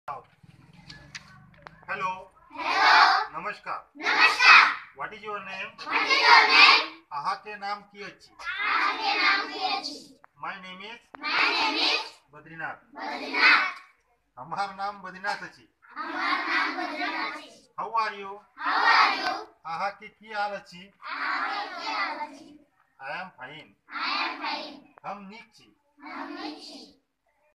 Hello. Namaskar. What is your name? आहा के नाम की अच्छी. My name is Badrinath. हमार नाम बद्रीनाथ अच्छी. How are you? आहा की हाल अच्छी. I am fine. हम नीक छी.